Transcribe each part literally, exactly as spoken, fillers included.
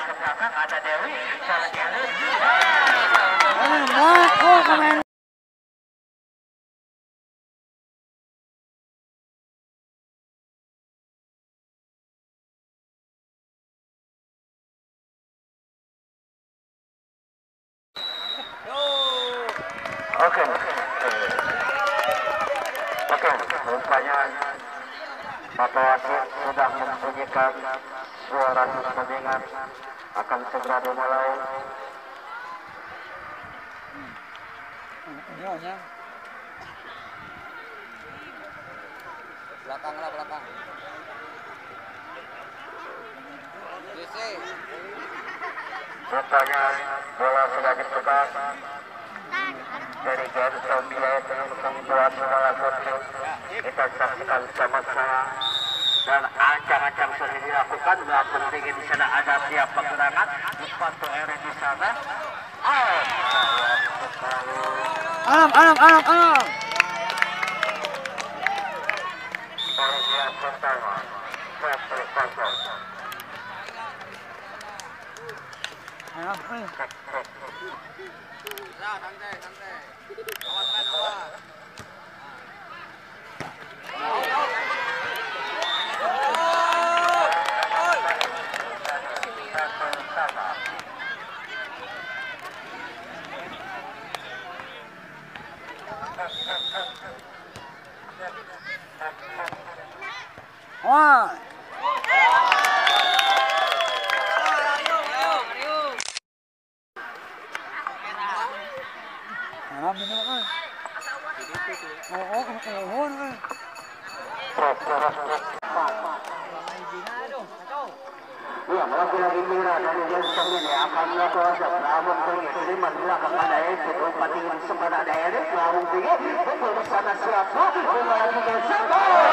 ke belakang ada Dewi. Cara jalan. Oh, kemarin. Oke, oke, rupanya Bapak Wasit sudah membunyikan suara pertandingan akan segera dimulai. Belakang lah belakang. Rupanya bola sudah diputar. Dari Gansel Bilal dengan membuat bola satu. Kita saksikan sama-sama dan ancang-ancang sudah dilakukan. Nggak penting di sana ada tiap pergerakan di sepatu Eri di sana. Oh, Alam, alam, alam, alam. bagian pertama satu kosong. Alam, alam. Nah, santai, santai. Awas kan, awas. Wah. Alam din naman. Oo, oo, oo. Ya, lagi-lagi mira dari Jensen ini akan melakukan sebelah tinggi terima belakang pada itu patingan sepada daerah belakang tinggi betul di sana siapa kembali Jensen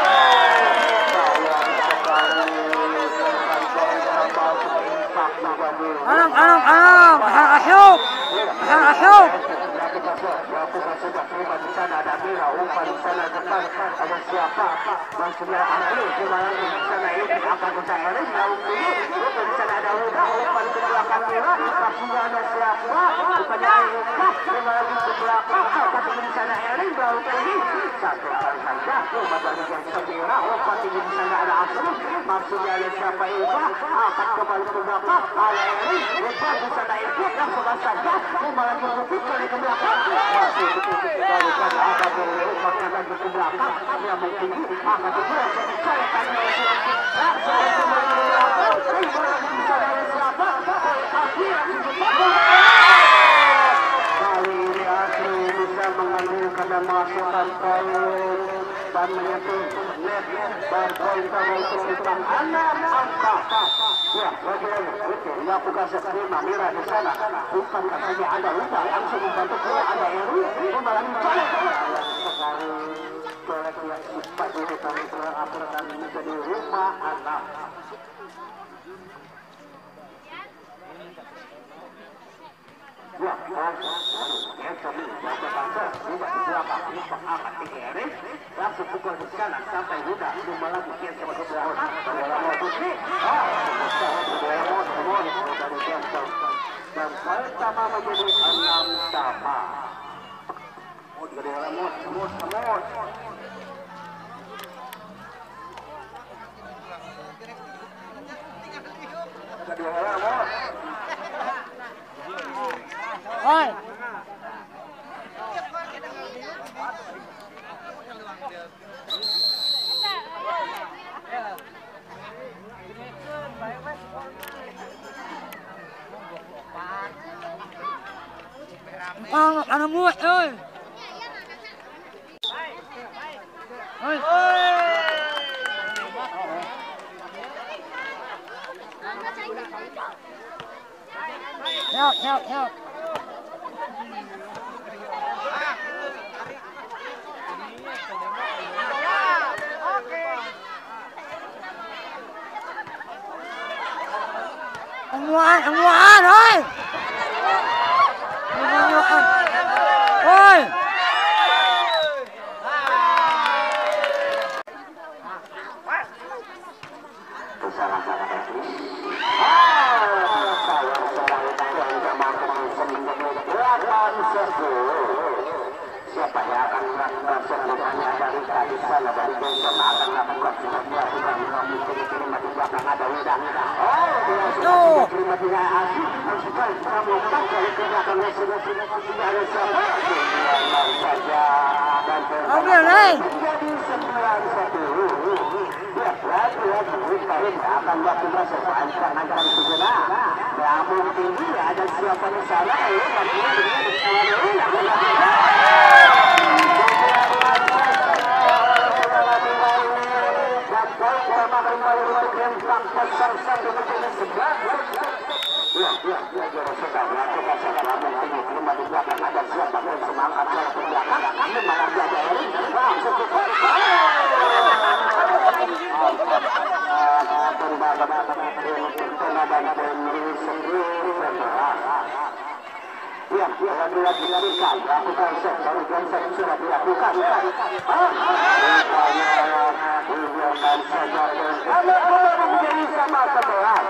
Alam, alam, alam. Ahal asyok. Ahal asyok. sudah terima di sana ada mira umpan di sana depan ada siapa maksudnya ahli kembali di sana ini akan ke daerah belakang tinggi betul di sana ada udah umpan ke belakang mira maksudnya ada siapa rupanya Ayuka kembali ke belakang tapi di sana Erin belakang tinggi satu kali saja umpan dari Jensen mira umpan tinggi di sana ada Asri maksudnya ada siapa Eva akan kembali ke belakang ada Erin umpan di sana ikut langsung saja kembali ke bukit kali ke belakang masih betul-betul pada ada Dewi umpan kembali ke belakang yang tinggi akan dibuat sekali kali langsung kembali ke belakang kembali di sana ada siapa Asri kali ini Asri bisa mengambil kadang masukkan poin dan menyentuh net dan poin kamu untuk tentang anak angka ya bagaimana itu dilakukan seterima mira di sana bukan katanya ada lupa langsung membantu bola ada Eru kembali mencari sekali colek yang cepat ini kami pulang apurkan menjadi rumah anak ya, yang kami baca baca tidak beberapa penumpang akan dikirim langsung pukul di kanan sampai mudah cuma lagi kian sama kebelah bola mau putri ah bola mau semua dari Jensen dan pertama menjadi enam sama oh dari remote semut semut dari remote Oi. Ano, ano mo, oi. Oi. Help, help, help. Ang luan, ang luan, oi! Ang luan. Oi! ada udang. Oh, dia sudah terima dengan asli. Sekali kita melakukan dari ke belakang sudah sudah sudah ada siapa? Sembilan saja dan Oke, menjadi sembilan satu. Ya, lagi lagi sekali akan melakukan sepanjang ancam segera. Namun tinggi ada siapa di sana? Ya, bagian dengan Ya, ya, ya, ya, sudah melakukan sekarang tinggi terima di belakang ada siapa yang semangat dari belakang kami malah ada ini langsung ke Ya, ya, lagi-lagi lakukan, lakukan dari Johnson sudah dilakukan. Ah, dibiarkan saja. Kalau kalau menjadi sama sebelah.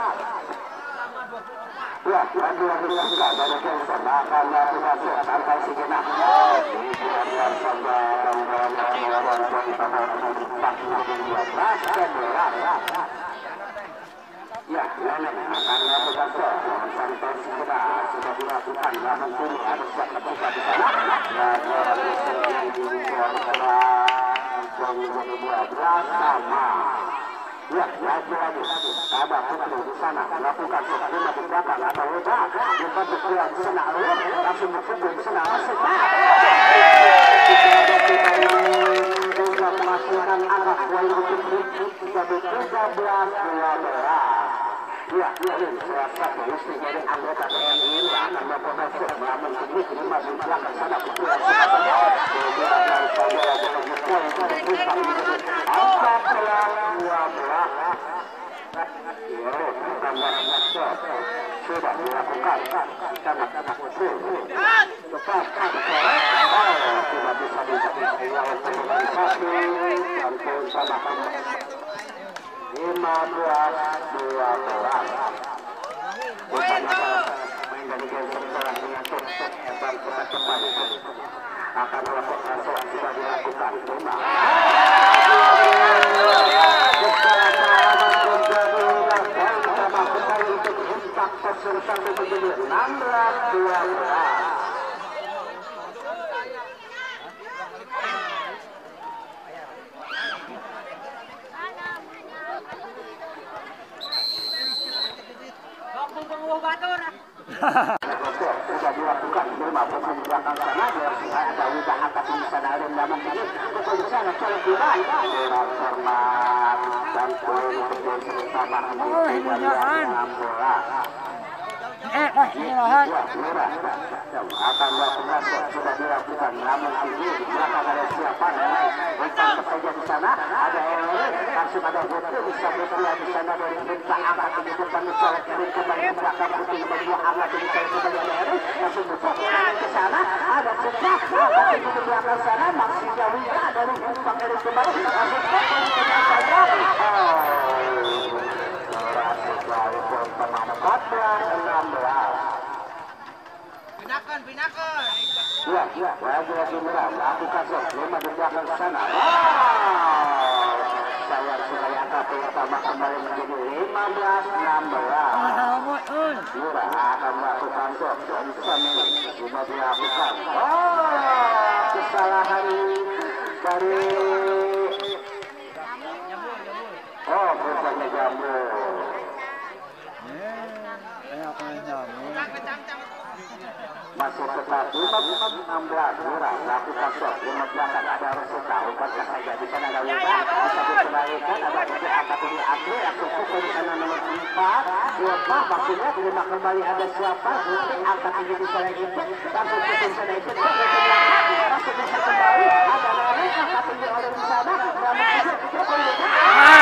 Ya, lagi-lagi lakukan dari Johnson akan lakukan sampai sejenak. Dibiarkan saja dan orang-orang Ya, Lenin akan melakukan shot sampai segera sudah dilakukan. Namun kini ada siap terbuka di sana. Dan orang yang di dua belas sama. Ya, lagi-lagi ada putri di sana melakukan shot lima di belakang ada Weda. Lepas berkuat di sana Alur langsung berkumpul di sana masuk. Juga menghasilkan anak wali putri jadi tiga belas dua belas. Ya, ini salah satu istri dari anggota T N I yang akan melakukan shot namun ini terima di belakang sana putri yang sudah saja. Kemudian dari saudara dari Jepun itu berputar menjadi empat belas dua belas. Ya, tambahnya shot sudah dilakukan sangat-sangat betul. Tepat oh, tidak bisa dijadikan satu dan pun sama-sama lima belas dua belas. Bukan apa main dari game sekarang mengatur dan kita kembali akan melakukan shot sudah dilakukan lima. Satu menjadi enam belas dua belas. Sudah dilakukan lima pemain belakang sana ada udah atas di sana ada nama ini betul di sana colok di bawah dengan format dan poin untuk bersama di enam belas. Eh, eh, murahan. Akan melakukan sudah dilakukan namun ini di belakang ada siapa bukan saja di sana ada Ewe langsung ada Butuh bisa berpilihan di sana dari bintang angkat ini bukan mencolok dari kembali ke belakang Butuh kembali angkat ini saya kembali ada Ewe langsung Butuh ke sana ada Cekak angkat ini di belakang sana maksudnya Wida dari bintang Ewe kembali langsung kembali ke saja empat belas enam belas. Pinakan, pinakan. Ya, ya, lagi-lagi merah. Lakukan shot lima di belakang sana. Saya sudah angkat pertama kembali menjadi lima belas enam belas. Murah akan melakukan shot dan Samin cuma dilakukan. Oh, kesalahan dari Oh, rupanya Jambu. Masih tetap lima enam belas murah lakukan shot lima belakang ada Reseta umpankan saja di sana ada Wida bisa dikembalikan ada Putri angkat ini Asli langsung pukul di sana nomor empat Wibah maksudnya terima kembali ada siapa Putri angkat ini di sana itu langsung pukul di sana itu langsung bisa kembali ada Nari angkat ini oleh di sana dan masih pukul di sana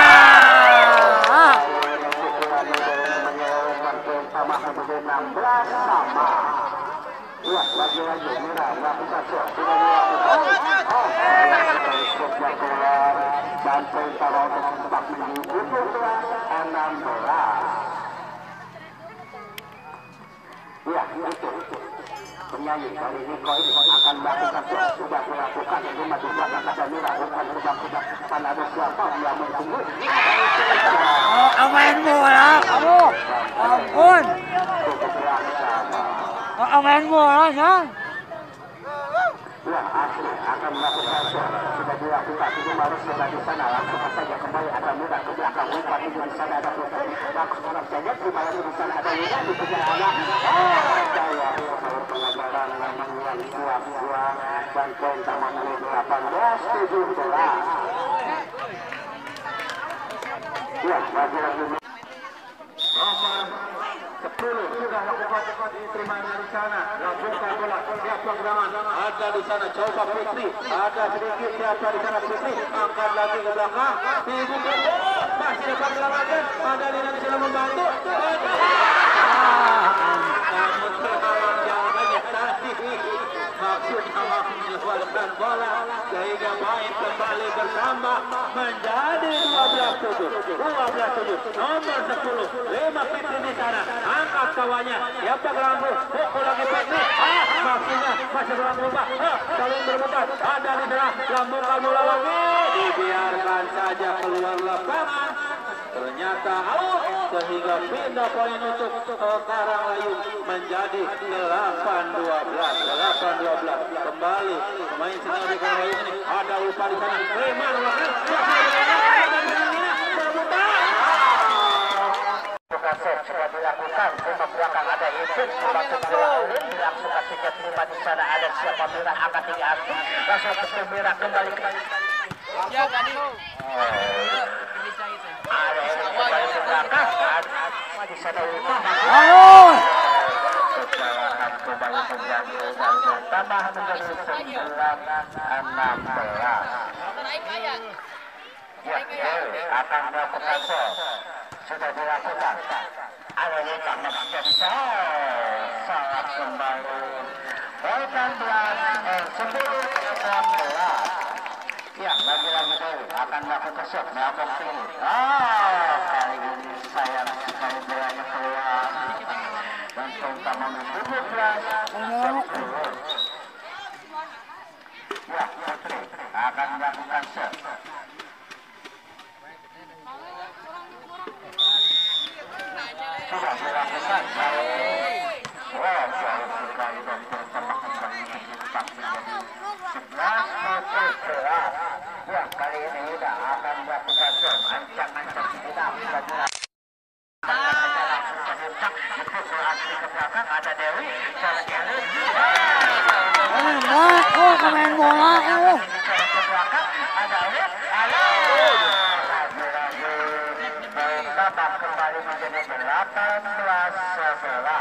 enam belas sama. Ya, lagi-lagi merah melakukan shot sudah dilakukan. Oh, shotnya keluar dan poin taruh untuk sempat menjadi tujuh belas enam belas. Ya, itu. Yayu dari Niko ini akan melakukan sudah dilakukan rumah di belakang ada Mira bukan sebab-sebab karena ada siapa yang menunggu. Oh, amain bola, kamu. Ampun. Oh, amain bola, Jang. Ya, asli akan melakukan sudah dilakukan itu harus sudah di sana langsung saja kembali ada Mira ke belakang umpan itu di sana ada Putri langsung orang saja kembali di sana ada Mira di sebelah anak. Oh, saya pelajaran memang yang sia-sia dan poin sama menit delapan belas tujuh belas. Ya, lagi-lagi nomor sepuluh sudah lakukan diterima dari sana lakukan bola siapa gerangan ada di sana coba Putri ada sedikit siapa di sana Putri angkat lagi ke belakang dibuka masih dapat gerangan ada di sana membantu namun terhalang jalannya tadi maksudnya mengeluarkan bola sehingga main kembali bersama menjadi dua belas tujuh dua belas tujuh nomor sepuluh lima Putri di sana angkat kawannya siapa gelanggu pukul lagi Putri ah maksudnya masih gelanggu berubah ah saling berdebat ada di sana lambungkan bola lagi dibiarkan saja keluar lapangan ternyata out sehingga pindah poin untuk Karanglayung menjadi delapan dua belas delapan dua belas kembali pemain senior di Karanglayung ini ada lupa di sana Reman sudah dilakukan rumah belakang ada itu langsung dilalui langsung kasih ke terima di sana ada siapa Mira akan diambil langsung ke Mira kembali ke Ya, Gani. ada yang kembali ke belakang ada di sana itu Aduh. kesalahan kembali menjadi tambah menjadi sembilan enam belas ya akan melakukan so sudah dilakukan ada yang tambah menjadi sangat kembali enam belas sepuluh enam belas ya lagi-lagi Dewi akan melakukan shot melambung tinggi ah kali ini sayang sekali bolanya keluar dan terutama tujuh belas sepuluh ya Putri akan melakukan shot sudah dilakukan wow jauh sekali dan terutama kembali menjadi sebelas sebelas ya kali ini udah akan melakukan shot ancang-ancang tidak bisa dilakukan ke belakang ada Dewi cara Dewi Oh, main bola, oh. ke belakang ada Dewi halo lagi-lagi tambah kembali menjadi delapan belas sebelas